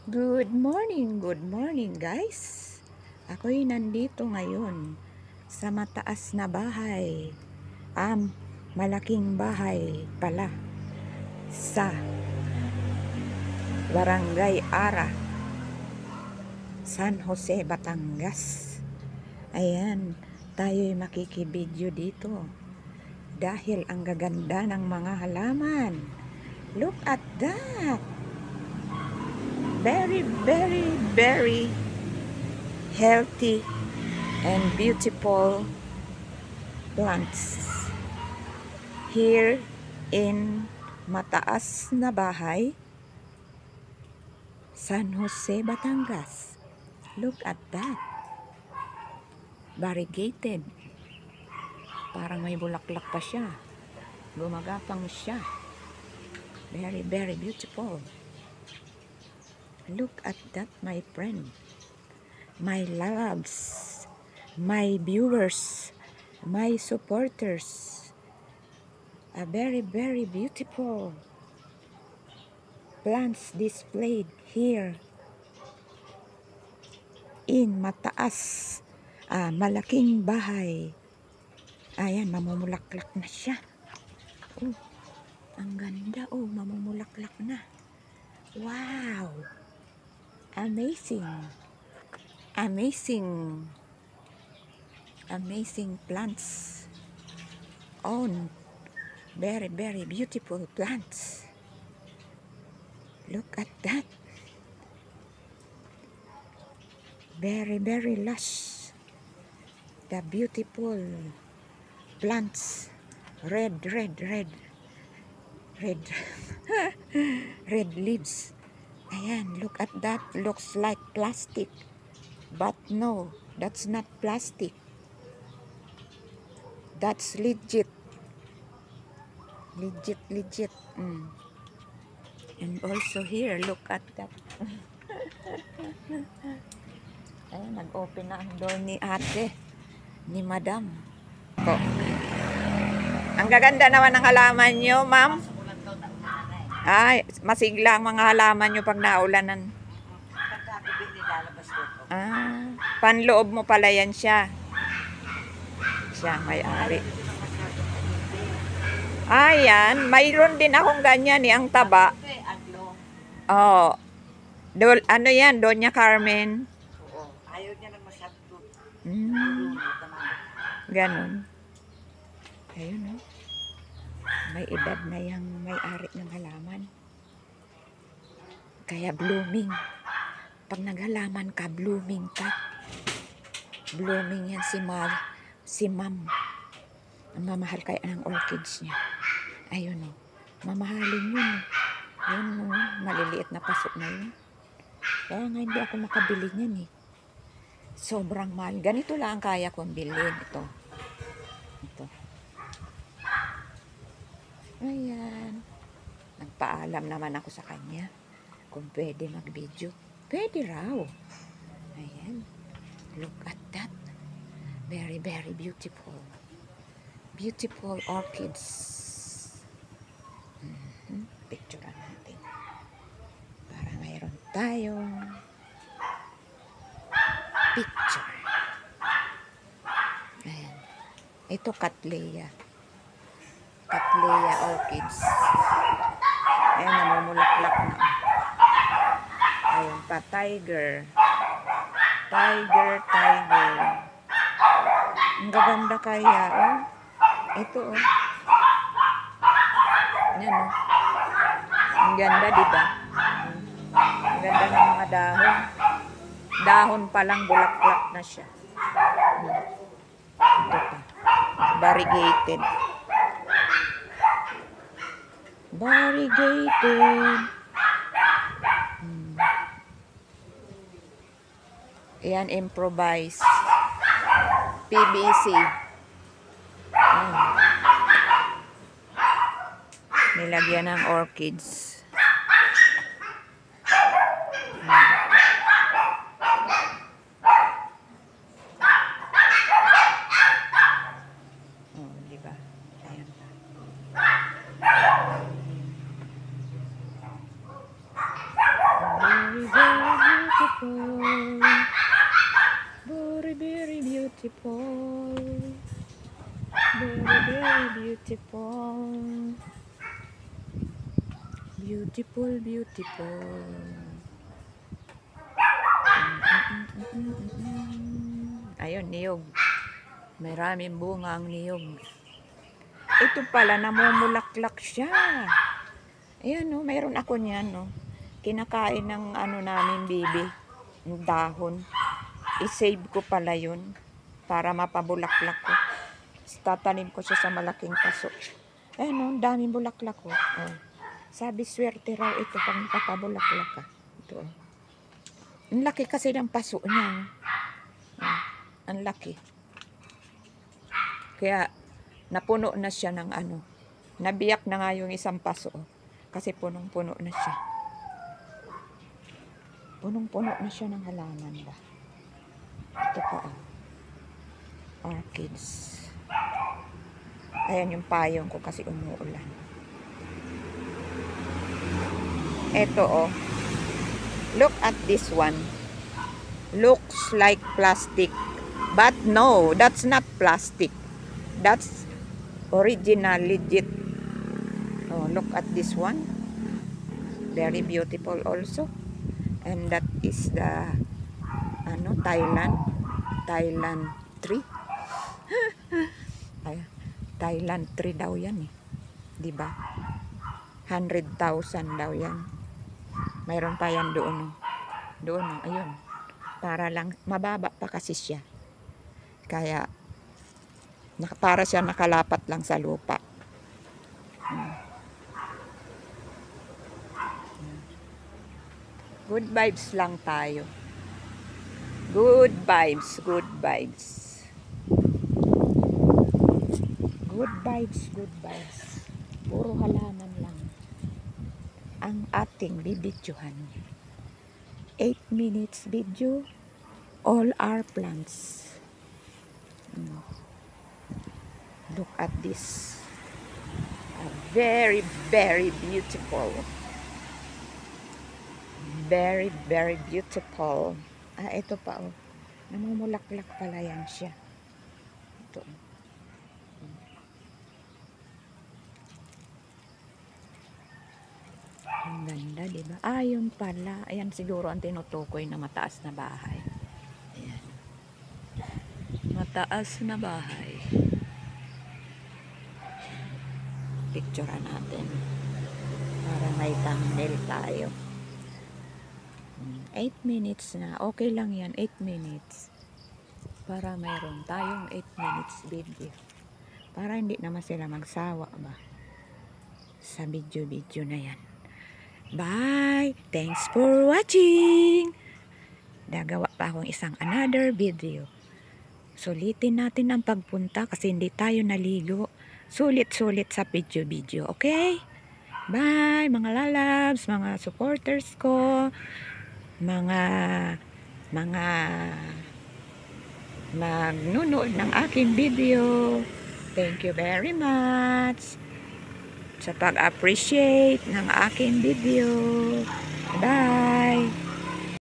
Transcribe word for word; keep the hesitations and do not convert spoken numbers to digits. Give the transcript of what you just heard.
Good morning, good morning guys. Ako'y nandito ngayon sa mataas na bahay. Am, malaking bahay pala sa Barangay Ara, San Jose, Batangas. Ayan, tayo'y makikibidyo dito dahil ang gaganda ng mga halaman. Look at that! Very, very, very healthy and beautiful plants here in mataas na bahay, San Jose, Batangas. Look at that. Variegated. Parang may bulaklak pa siya. Gumagapang siya. Very, very beautiful. Look at that, my friend. My loves, my viewers, my supporters. A very, very beautiful plants displayed here in mataas, ah, malaking bahay. Ayan, mamumulaklak na siya. Oh, ang ganda. Oh, mamumulaklak na. Wow! Amazing. Amazing. Amazing plants. On. Very, very beautiful plants. Look at that. Very, very lush. The beautiful plants. Red, red, red. Red. Red leaves. Ayan, look at that. Looks like plastic. But no, that's not plastic. That's legit. Legit, legit. Mm. And also here, look at that. Ayan, nag-open na ang door ni ate, ni madam. Po. Ang gaganda naman ng halaman nyo, ma'am. Ay, masigla ang mga halaman nyo pag naulanan. Ah, panloob mo pala yan siya. Siya may-ari. Ayan, mayroon din akong ganyan eh, ang taba. Oh. Do, ano yan, Doña Carmen? Oo. Ayaw niya nang masyado. Hmm. Ganon. Ayun, oh. May edad na yung may-ari ng halaman. Kaya blooming. Pag naghalaman ka, blooming ka. Blooming yan si ma, si ma'am. Ang mamahal kaya ng orchids niya. Ayun, oh. Mamahalin yun, oh. Yun, oh. Maliliit na pasok na yun. Kaya nga hindi ako makabili niyan, eh. Sobrang mahal. Ganito lang ang kaya kong bilhin. Ito. Ito. Ayan. Nagpaalam naman ako sa kanya kung pwede mag-video. Pwede raw. Ayan. Look at that. Very, very beautiful. Beautiful orchids. Mm-hmm. Picturean natin. Para mayroon tayong picture. Ayan. Ito Cattleya. Cattleya orchids. Ayan, namumulaklak na. Ayan pa, tiger. Tiger, tiger. Ang gaganda kaya, oh. Ito, oh. Yan, oh. Ang ganda, diba? Ang ganda ng mga dahon. Dahon pa lang, bulaklak na siya. Ito pa. Variegated. Variegated. Hmm. Ayan, improvise. P V C. Ayan. Nilagyan ng orchids. Ayan. Oh, diba? Ayan. Very, very, very beautiful. Very, very beautiful. Very, very beautiful. Beautiful, beautiful. Ayun, niyog. Maraming bunga ang niyog. Ito pala, namumulaklak siya. Ayan, no, mayroon ako niyan, no. Kinakain ng ano namin, bibi. Yung dahon. I-save ko pala yun para mapabulaklak ko. Tatanim ko siya sa malaking paso. Ayan, no, daming bulaklak ko. Oh. Sabi, swerte raw ito pag nakapabulaklak ka. Ito, oh. Ang laki kasi ng paso niya. Oh. Ang laki. Kaya, napuno na siya ng ano. Nabiyak na nga yung isang paso. Oh. Kasi punong-puno na siya. Punong-puno na siya ng halaman ba. Ito pa, oh. Orchids. Ayan yung payong ko kasi umuulan. Ito, oh. Look at this one. Looks like plastic. But no, that's not plastic. That's original, legit. Oh, look at this one. Very beautiful also. And that is the ano, Thailand. Thailand tree. Ay, Thailand tree daw yan eh. Diba? one hundred thousand daw yan. Mayroon pa yan doon. Doon, oh, ayun. Para lang, mababa pa kasi siya. Kaya, para siya nakalapat lang sa lupa. Hmm. Good vibes lang tayo. Good vibes, good vibes. Good vibes, good vibes. Puro halaman lang ang ating bibidyohan. eight minutes video. All our plants. Hmm. Look at this. A very, very beautiful. Very, very beautiful. Ah, ito pa, oh. Namumulaklak pala yan siya. Ito. Ang ganda, diba? Ah, yun pala. Ayan siguro ang tinutukoy na mataas na bahay. Ayan. Mataas na bahay. Picture natin. Para may thumbnail tayo. eight minutes na. Okay lang yan. eight minutes. Para mayroon tayong eight minutes video. Para hindi naman sila magsawa ba. Sa video-video na yan. Bye! Thanks for watching! Nagawa pa akong isang another video. Sulitin natin ang pagpunta kasi hindi tayo naligo. Sulit-sulit sa video-video. Okay? Bye! Mga lalabs, mga supporters ko, mga mga magnunood ng aking video. Thank you very much sa pag-appreciate ng aking video. Bye!